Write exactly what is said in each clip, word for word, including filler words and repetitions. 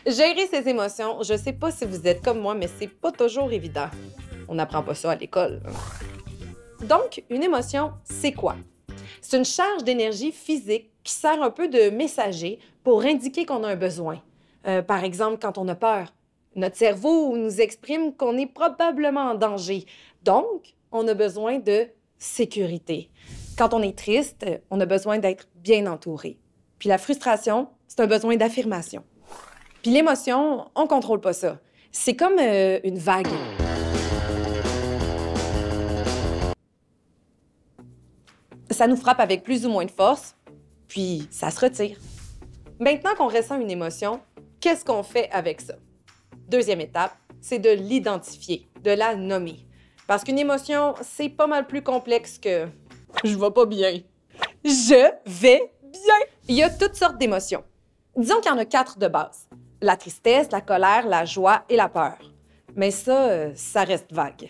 Gérer ses émotions, je sais pas si vous êtes comme moi, mais c'est pas toujours évident. On n'apprend pas ça à l'école. Donc, une émotion, c'est quoi? C'est une charge d'énergie physique qui sert un peu de messager pour indiquer qu'on a un besoin. Euh, par exemple, quand on a peur, notre cerveau nous exprime qu'on est probablement en danger. Donc, on a besoin de sécurité. Quand on est triste, on a besoin d'être bien entouré. Puis la frustration, c'est un besoin d'affirmation. Puis l'émotion, on contrôle pas ça. C'est comme euh, une vague. Ça nous frappe avec plus ou moins de force, puis ça se retire. Maintenant qu'on ressent une émotion, qu'est-ce qu'on fait avec ça? Deuxième étape, c'est de l'identifier, de la nommer. Parce qu'une émotion, c'est pas mal plus complexe que « je vais pas bien ». Je vais bien! Il y a toutes sortes d'émotions. Disons qu'il y en a quatre de base. La tristesse, la colère, la joie et la peur. Mais ça, euh, ça reste vague.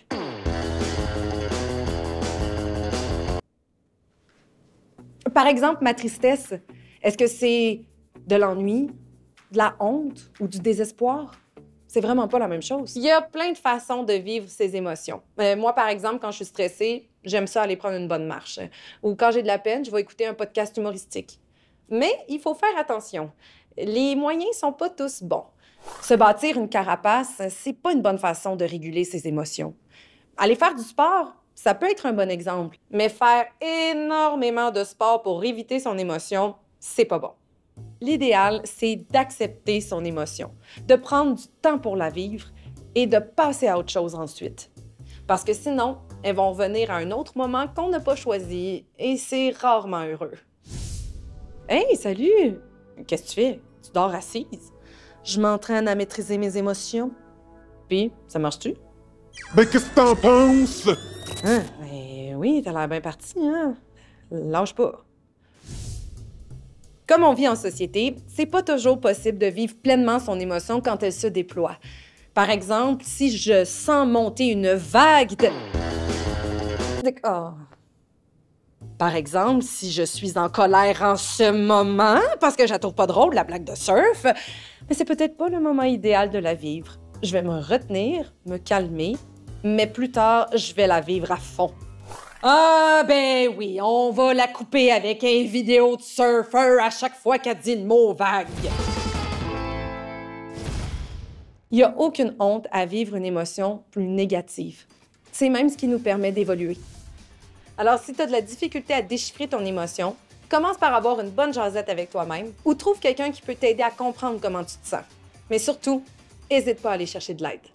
Par exemple, ma tristesse, est-ce que c'est de l'ennui, de la honte ou du désespoir? C'est vraiment pas la même chose. Il y a plein de façons de vivre ces émotions. Euh, moi, par exemple, quand je suis stressée, j'aime ça aller prendre une bonne marche. Ou quand j'ai de la peine, je vais écouter un podcast humoristique. Mais il faut faire attention. Les moyens sont pas tous bons. Se bâtir une carapace, c'est pas une bonne façon de réguler ses émotions. Aller faire du sport, ça peut être un bon exemple. Mais faire énormément de sport pour éviter son émotion, c'est pas bon. L'idéal, c'est d'accepter son émotion, de prendre du temps pour la vivre et de passer à autre chose ensuite. Parce que sinon, elles vont revenir à un autre moment qu'on n'a pas choisi et c'est rarement heureux. Hey, salut! Qu'est-ce que tu fais? Tu dors assise? Je m'entraîne à maîtriser mes émotions. Puis, ça marche-tu? Ben, qu'est-ce que t'en penses? Hein? Ben oui, t'as l'air bien parti, hein? Lâche pas. Comme on vit en société, c'est pas toujours possible de vivre pleinement son émotion quand elle se déploie. Par exemple, si je sens monter une vague de... de... Oh. Par exemple, si je suis en colère en ce moment, parce que je la trouve pas drôle, la blague de surf, mais c'est peut-être pas le moment idéal de la vivre. Je vais me retenir, me calmer, mais plus tard, je vais la vivre à fond. Ah ben oui, on va la couper avec une vidéo de surfeur à chaque fois qu'elle dit le mot vague. Il n'y a aucune honte à vivre une émotion plus négative. C'est même ce qui nous permet d'évoluer. Alors, si tu as de la difficulté à déchiffrer ton émotion, commence par avoir une bonne jasette avec toi-même ou trouve quelqu'un qui peut t'aider à comprendre comment tu te sens. Mais surtout, n'hésite pas à aller chercher de l'aide.